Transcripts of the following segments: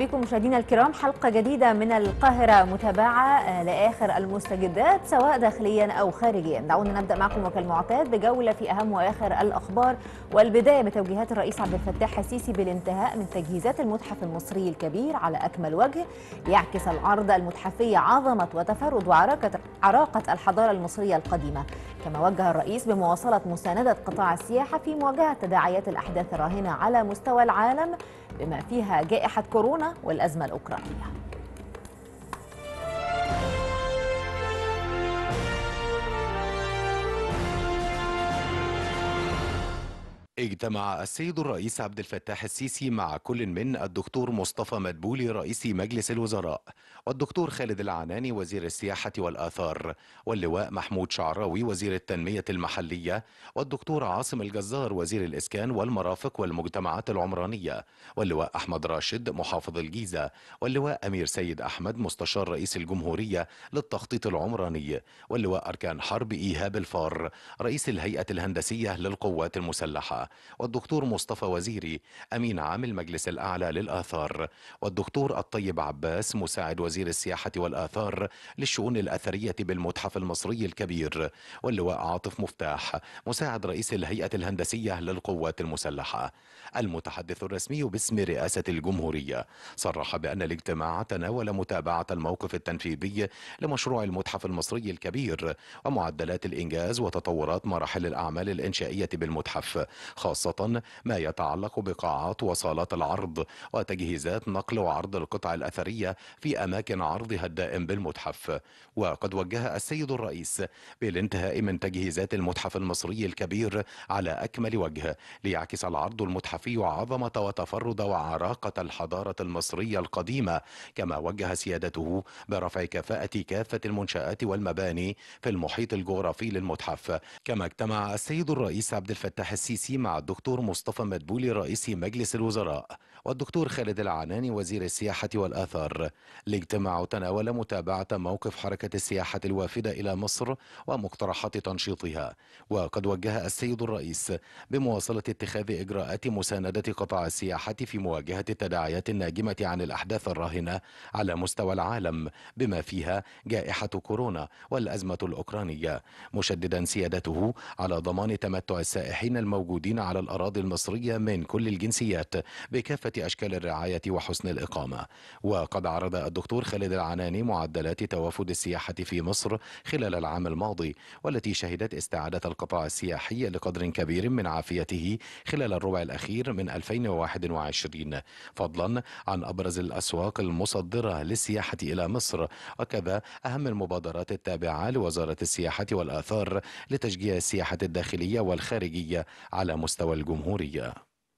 بكم مشاهدينا الكرام، حلقة جديدة من القاهرة متابعة لآخر المستجدات سواء داخليا أو خارجيا. دعونا نبدأ معكم وكالمعتاد بجولة في أهم وآخر الأخبار، والبداية بتوجيهات الرئيس عبد الفتاح السيسي بالانتهاء من تجهيزات المتحف المصري الكبير على أكمل وجه ليعكس العرض المتحفي عظمة وتفرد وعراقة الحضارة المصرية القديمة. كما وجه الرئيس بمواصلة مساندة قطاع السياحة في مواجهة تداعيات الأحداث الراهنة على مستوى العالم بما فيها جائحة كورونا والأزمة الأوكرانية. اجتمع السيد الرئيس عبد الفتاح السيسي مع كل من الدكتور مصطفى مدبولي رئيس مجلس الوزراء، والدكتور خالد العناني وزير السياحة والآثار، واللواء محمود شعراوي وزير التنمية المحلية، والدكتور عاصم الجزار وزير الإسكان والمرافق والمجتمعات العمرانية، واللواء أحمد راشد محافظ الجيزة، واللواء أمير سيد أحمد مستشار رئيس الجمهورية للتخطيط العمراني، واللواء أركان حرب إيهاب الفار رئيس الهيئة الهندسية للقوات المسلحة، والدكتور مصطفى وزيري أمين عام المجلس الأعلى للآثار، والدكتور الطيب عباس مساعد وزير السياحة والآثار للشؤون الأثرية بالمتحف المصري الكبير، واللواء عاطف مفتاح مساعد رئيس الهيئة الهندسية للقوات المسلحة. المتحدث الرسمي باسم رئاسة الجمهورية صرح بأن الاجتماع تناول متابعة الموقف التنفيذي لمشروع المتحف المصري الكبير ومعدلات الإنجاز وتطورات مراحل الأعمال الإنشائية بالمتحف، خاصة ما يتعلق بقاعات وصالات العرض وتجهيزات نقل وعرض القطع الأثرية في أماكن عرضها الدائم بالمتحف. وقد وجه السيد الرئيس بالانتهاء من تجهيزات المتحف المصري الكبير على أكمل وجه ليعكس العرض المتحفي عظمة وتفرد وعراقة الحضارة المصرية القديمة، كما وجه سيادته برفع كفاءة كافة المنشآت والمباني في المحيط الجغرافي للمتحف. كما اجتمع السيد الرئيس عبد الفتاح السيسي مع الدكتور مصطفى مدبولي رئيس مجلس الوزراء والدكتور خالد العناني وزير السياحة والآثار. الاجتماع تناول متابعة موقف حركة السياحة الوافدة إلى مصر ومقترحات تنشيطها، وقد وجه السيد الرئيس بمواصلة اتخاذ إجراءات مساندة قطاع السياحة في مواجهة التداعيات الناجمة عن الأحداث الراهنة على مستوى العالم بما فيها جائحة كورونا والأزمة الأوكرانية، مشددا سيادته على ضمان تمتع السائحين الموجودين على الأراضي المصرية من كل الجنسيات بكافة أشكال الرعاية وحسن الإقامة. وقد عرض الدكتور خالد العناني معدلات توافد السياحة في مصر خلال العام الماضي، والتي شهدت استعادة القطاع السياحي لقدر كبير من عافيته خلال الربع الأخير من 2021، فضلا عن أبرز الأسواق المصدرة للسياحة إلى مصر، وكذا أهم المبادرات التابعة لوزارة السياحة والآثار لتشجيع السياحة الداخلية والخارجية على مستوى الجمهورية.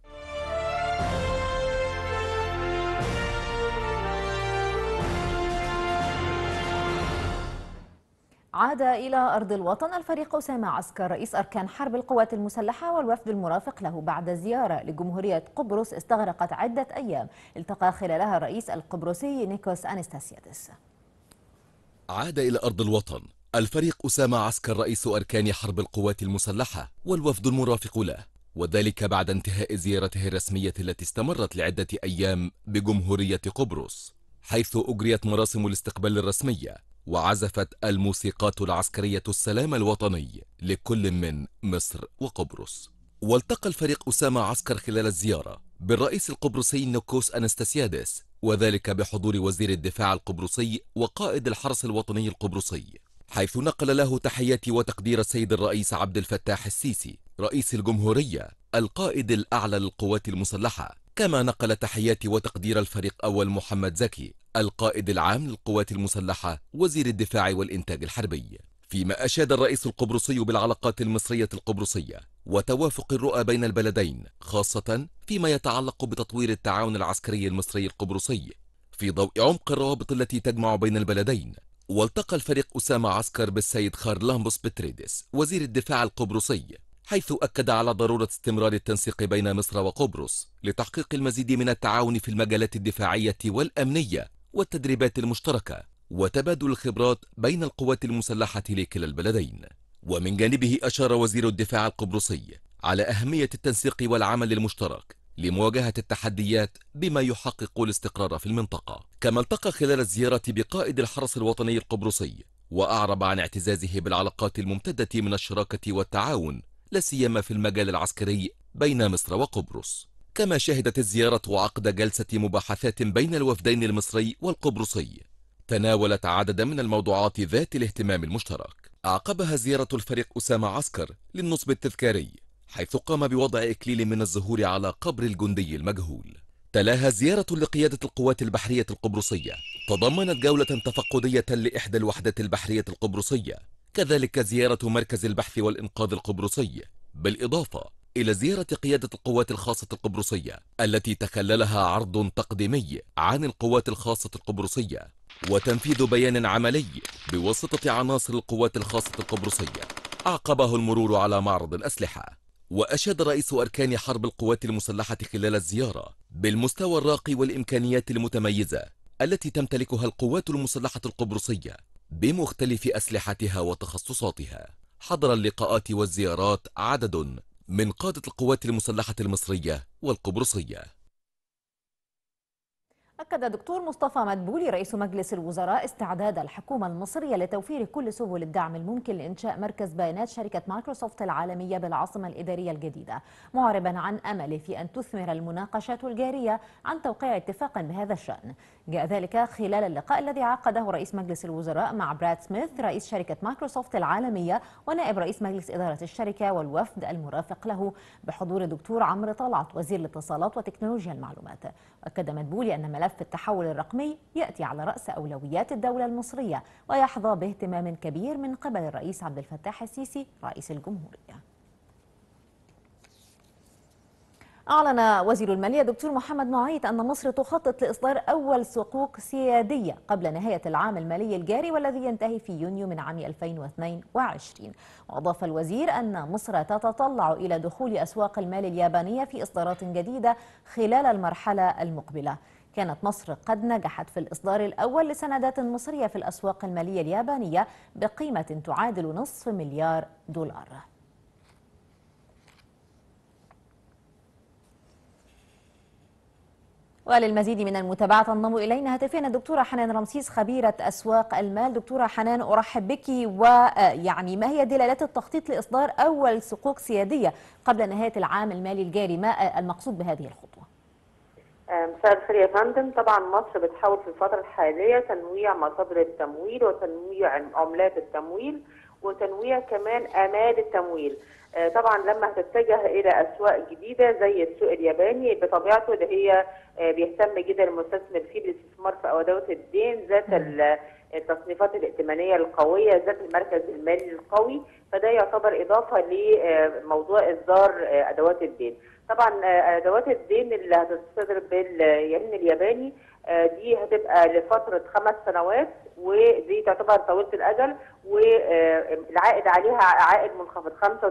عاد إلى أرض الوطن الفريق أسامة عسكر رئيس أركان حرب القوات المسلحة والوفد المرافق له بعد زيارة لجمهورية قبرص استغرقت عدة أيام التقى خلالها الرئيس القبرصي نيكوس أنستاسيادس. عاد إلى أرض الوطن الفريق أسامة عسكر رئيس أركان حرب القوات المسلحة والوفد المرافق له، وذلك بعد انتهاء زيارته الرسمية التي استمرت لعدة أيام بجمهورية قبرص، حيث أجريت مراسم الاستقبال الرسمية وعزفت الموسيقات العسكرية السلام الوطني لكل من مصر وقبرص. والتقى الفريق أسامة عسكر خلال الزيارة بالرئيس القبرصي نيكوس أنستاسيادس، وذلك بحضور وزير الدفاع القبرصي وقائد الحرس الوطني القبرصي، حيث نقل له تحيات وتقدير السيد الرئيس عبد الفتاح السيسي رئيس الجمهورية القائد الأعلى للقوات المسلحة. كما نقل تحيات وتقدير الفريق أول محمد زكي القائد العام للقوات المسلحة وزير الدفاع والإنتاج الحربي، فيما أشاد الرئيس القبرصي بالعلاقات المصرية القبرصية وتوافق الرؤى بين البلدين، خاصة فيما يتعلق بتطوير التعاون العسكري المصري القبرصي في ضوء عمق الروابط التي تجمع بين البلدين. والتقى الفريق أسامة عسكر بالسيد خارلامبوس بتريدس وزير الدفاع القبرصي، حيث أكد على ضرورة استمرار التنسيق بين مصر وقبرص لتحقيق المزيد من التعاون في المجالات الدفاعية والأمنية والتدريبات المشتركة وتبادل الخبرات بين القوات المسلحة لكلا البلدين. ومن جانبه أشار وزير الدفاع القبرصي على أهمية التنسيق والعمل المشترك لمواجهة التحديات بما يحقق الاستقرار في المنطقة. كما التقى خلال الزيارة بقائد الحرس الوطني القبرصي، وأعرب عن اعتزازه بالعلاقات الممتدة من الشراكة والتعاون، لا سيما في المجال العسكري بين مصر وقبرص. كما شهدت الزيارة عقد جلسة مباحثات بين الوفدين المصري والقبرصي تناولت عددا من الموضوعات ذات الاهتمام المشترك. أعقبها زيارة الفريق أسامة عسكر للنصب التذكاري، حيث قام بوضع إكليل من الزهور على قبر الجندي المجهول. تلاها زيارة لقيادة القوات البحرية القبرصية تضمنت جولة تفقدية لإحدى الوحدات البحرية القبرصية، كذلك زيارة مركز البحث والإنقاذ القبرصي، بالإضافة إلى زيارة قيادة القوات الخاصة القبرصية التي تخللها عرض تقديمي عن القوات الخاصة القبرصية وتنفيذ بيان عملي بواسطة عناصر القوات الخاصة القبرصية. أعقبه المرور على معرض الأسلحة. وأشاد رئيس أركان حرب القوات المسلحة خلال الزيارة بالمستوى الراقي والإمكانيات المتميزة التي تمتلكها القوات المسلحة القبرصية بمختلف أسلحتها وتخصصاتها. حضر اللقاءات والزيارات عدد من قادة القوات المسلحة المصرية والقبرصية. أكد دكتور مصطفى مدبولي رئيس مجلس الوزراء استعداد الحكومة المصرية لتوفير كل سبل الدعم الممكن لإنشاء مركز بيانات شركة مايكروسوفت العالمية بالعاصمة الإدارية الجديدة، معربا عن أمله في أن تثمر المناقشات الجارية عن توقيع اتفاق بهذا الشأن. جاء ذلك خلال اللقاء الذي عقده رئيس مجلس الوزراء مع براد سميث رئيس شركة مايكروسوفت العالمية ونائب رئيس مجلس إدارة الشركة والوفد المرافق له بحضور الدكتور عمرو طلعت وزير الاتصالات وتكنولوجيا المعلومات. أكد مدبولي أن ملف التحول الرقمي يأتي على رأس أولويات الدولة المصرية ويحظى باهتمام كبير من قبل الرئيس عبد الفتاح السيسي رئيس الجمهورية. أعلن وزير المالية دكتور محمد معيط أن مصر تخطط لإصدار أول صكوك سيادية قبل نهاية العام المالي الجاري والذي ينتهي في يونيو من عام 2022. وأضاف الوزير أن مصر تتطلع إلى دخول أسواق المال اليابانية في إصدارات جديدة خلال المرحلة المقبلة. كانت مصر قد نجحت في الإصدار الأول لسندات مصرية في الأسواق المالية اليابانية بقيمة تعادل $500 مليار. وللمزيد من المتابعة تنضم إلينا هاتفيا الدكتورة حنان رمسيس خبيرة أسواق المال. دكتورة حنان، أرحب بك. ويعني ما هي دلالات التخطيط لإصدار أول صكوك سيادية قبل نهاية العام المالي الجاري؟ ما المقصود بهذه الخطوة؟ مساء الخير يا فندم. طبعا مصر بتحاول في الفترة الحالية تنويع مصادر التمويل وتنويع عملات التمويل وتنويع كمان آمال التمويل. طبعا لما هتتجه الى اسواق جديده زي السوق الياباني بطبيعته اللي هي بيهتم جدا المستثمر فيه بالاستثمار في ادوات الدين ذات التصنيفات الائتمانيه القويه ذات المركز المالي القوي، فده يعتبر اضافه لموضوع اصدار ادوات الدين. طبعا ادوات الدين اللي هتصدر بالين الياباني دي هتبقى لفتره 5 سنوات، ودي تعتبر طويله الاجل، والعائد عليها عائد منخفض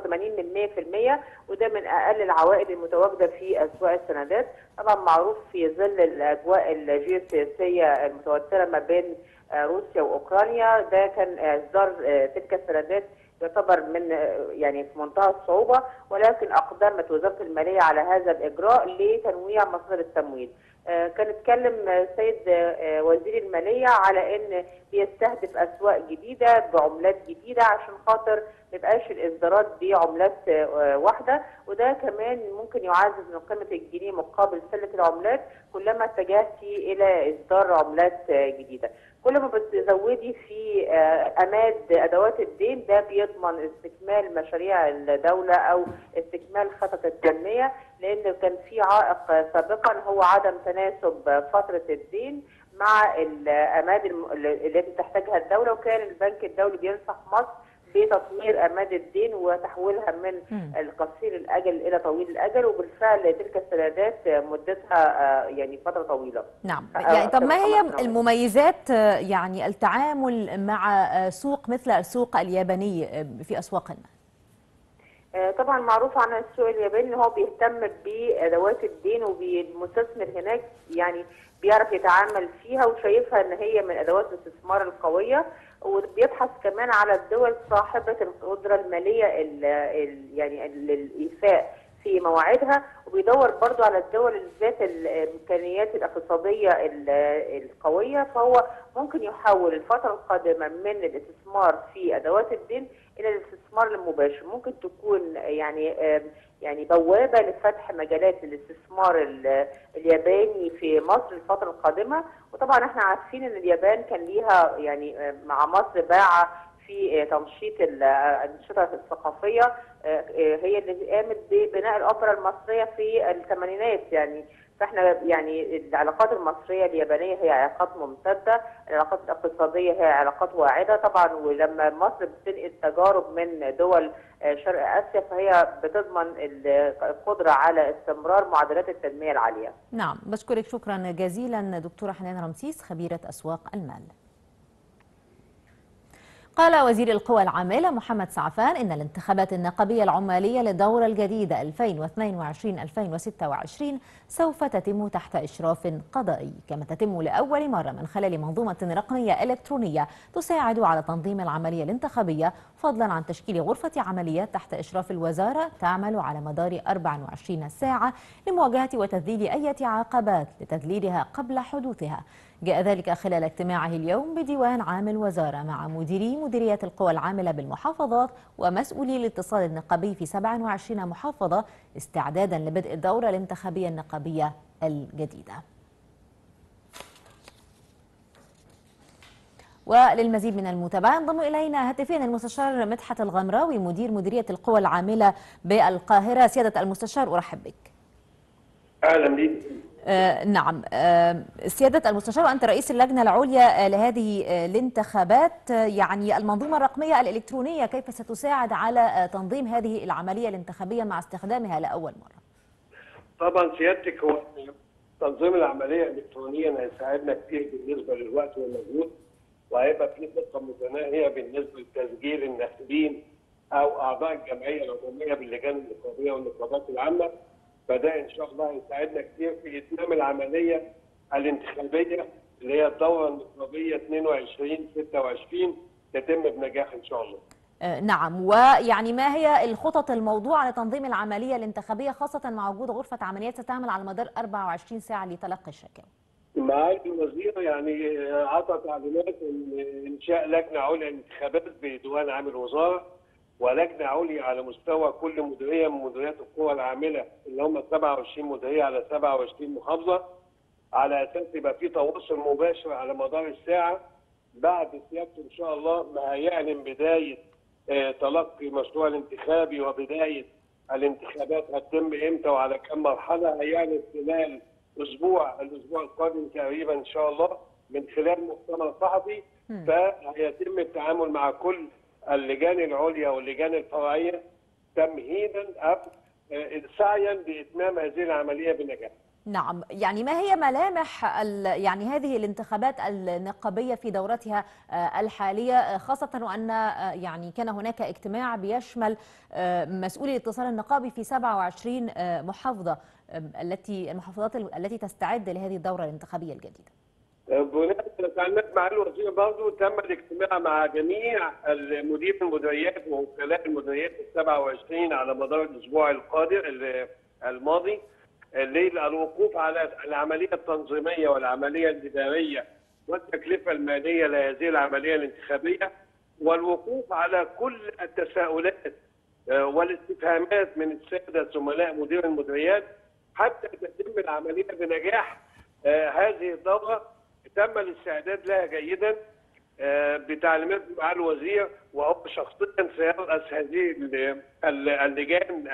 85%، وده من اقل العوائد المتواجده في اسواق السندات. طبعا معروف في ظل الاجواء الجيوسياسيه المتوتره ما بين روسيا واوكرانيا، ده كان اصدار تلك السندات يعتبر من يعني في منتهى الصعوبه، ولكن اقدمت وزاره الماليه على هذا الاجراء لتنويع مصادر التمويل. كان اتكلم السيد وزير الماليه على ان بيستهدف اسواق جديده بعملات جديده عشان خاطر ما يبقاش الاصدارات بعملات واحده، وده كمان ممكن يعزز من قيمه الجنيه مقابل سله العملات كلما اتجهتي الى اصدار عملات جديده. كل ما بتزودي في اماد ادوات الدين ده بيضمن استكمال مشاريع الدوله او استكمال خطط التنميه، لان كان في عائق سابقا هو عدم تناسب فتره الدين مع الاماد التي تحتاجها الدوله، وكان البنك الدولي بينصح مصر بتطوير اماد الدين وتحويلها من القصير الاجل الى طويل الاجل، وبالفعل تلك السندات مدتها يعني فتره طويله. نعم، يعني طب ما هي المميزات يعني التعامل مع سوق مثل السوق الياباني في اسواق المال؟ طبعا معروف عن السوق الياباني ان هو بيهتم بادوات الدين، وبالمستثمر هناك يعني بيعرف يتعامل فيها وشايفها ان هي من ادوات الاستثمار القويه، وبيبحث كمان على الدول صاحبه القدره الماليه يعني للايفاء في مواعيدها، وبيدور برضو على الدول ذات الامكانيات الاقتصاديه القويه، فهو ممكن يحول الفتره القادمه من الاستثمار في ادوات الدين الى الاستثمار المباشر. ممكن تكون يعني بوابه لفتح مجالات للاستثمار الياباني في مصر الفتره القادمه. وطبعا احنا عارفين ان اليابان كان ليها يعني مع مصر باعه في تنشيط الانشطه الثقافيه، هي اللي قامت ببناء الاوبرا المصريه في الثمانينات يعني. فاحنا يعني العلاقات المصريه اليابانيه هي علاقات ممتده، العلاقات الاقتصاديه هي علاقات واعده طبعا. ولما مصر بتنقل تجارب من دول شرق اسيا فهي بتضمن القدره على استمرار معدلات التنميه العاليه. نعم، بشكرك شكرا جزيلا دكتورة حنان رمسيس خبيرة أسواق المال. قال وزير القوى العاملة محمد سعفان إن الانتخابات النقابية العمالية للدورة الجديدة 2022-2026 سوف تتم تحت إشراف قضائي، كما تتم لأول مرة من خلال منظومة رقمية إلكترونية تساعد على تنظيم العملية الانتخابية، فضلا عن تشكيل غرفة عمليات تحت إشراف الوزارة تعمل على مدار 24 ساعة لمواجهة وتذليل أي عقبات لتذليلها قبل حدوثها. جاء ذلك خلال اجتماعه اليوم بديوان عام الوزارة مع مديريات القوى العاملة بالمحافظات ومسؤولي الاتصال النقابي في 27 محافظة استعدادا لبدء الدورة الانتخابية النقابية الجديدة. وللمزيد من المتابعة ينضم إلينا هاتفيا المستشار مدحت الغمراوي مديرية القوى العاملة بالقاهرة. سيادة المستشار أرحب بك. اهلا بك. نعم سيادة المستشار، وأنت رئيس اللجنة العليا لهذه الانتخابات، يعني المنظومة الرقمية الإلكترونية كيف ستساعد على تنظيم هذه العملية الانتخابية مع استخدامها لأول مرة؟ طبعا سيادتك، هو تنظيم العملية الإلكترونية هيساعدنا كتير بالنسبة للوقت والمجهود، وهيبقى في خطة متناهية بالنسبة لتسجيل الناخبين أو أعضاء الجمعية العمومية باللجان النقابية والنقابات العامة. فده ان شاء الله هيساعدنا كتير في اتمام العمليه الانتخابيه اللي هي الدوره النقابيه 22-26 تتم بنجاح ان شاء الله. نعم، ويعني ما هي الخطط الموضوعه لتنظيم العمليه الانتخابيه خاصه مع وجود غرفه عمليات ستعمل على مدار 24 ساعه لتلقي الشكاوى؟ معالي الوزير يعني عطى تعليمات انشاء لجنه عليا للانتخابات بديوان عام الوزاره، ولجنه عليا على مستوى كل مديريه من مديريات القوى العامله اللي هم 27 مديريه على 27 محافظه، على اساس يبقى في تواصل مباشر على مدار الساعه. بعد سيادته ان شاء الله ما هيعلن بدايه تلقي مشروع الانتخابي وبدايه الانتخابات هتتم امتى وعلى كم مرحله، هيعلن خلال الاسبوع القادم تقريبا ان شاء الله من خلال مؤتمر صحفي. فهيتم التعامل مع كل اللجان العليا واللجان الفرعيه تمهيدا او سعيا لاتمام هذه العمليه بنجاح. نعم، يعني ما هي ملامح يعني هذه الانتخابات النقابيه في دورتها الحاليه، خاصه وان يعني كان هناك اجتماع بيشمل مسؤولي الاتصال النقابي في 27 محافظه المحافظات التي تستعد لهذه الدوره الانتخابيه الجديده. بناء على تعليمات معالي الوزير برضه تم الاجتماع مع جميع مدير المديريات ووكلاء المديريات ال 27 على مدار الاسبوع القادم الماضي للوقوف على العمليه التنظيميه والعمليه الاداريه والتكلفه الماليه لهذه العمليه الانتخابيه، والوقوف على كل التساؤلات والاستفهامات من الساده زملاء مدير المديريات حتى تتم العمليه بنجاح. هذه الدوره تم الاستعداد لها جيدا بتعليمات معالي الوزير، وهو شخصيا سيرأس هذه اللجان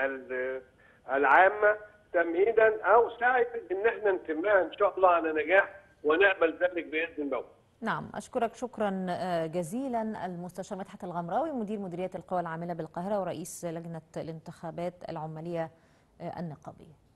العامه تمهيدا او سعيا ان احنا نتمها ان شاء الله على نجاح ونقبل ذلك باذن الله. نعم، اشكرك شكرا جزيلا المستشار مدحت الغمراوي مديرية القوى العاملة بالقاهرة ورئيس لجنة الانتخابات العمالية النقابية.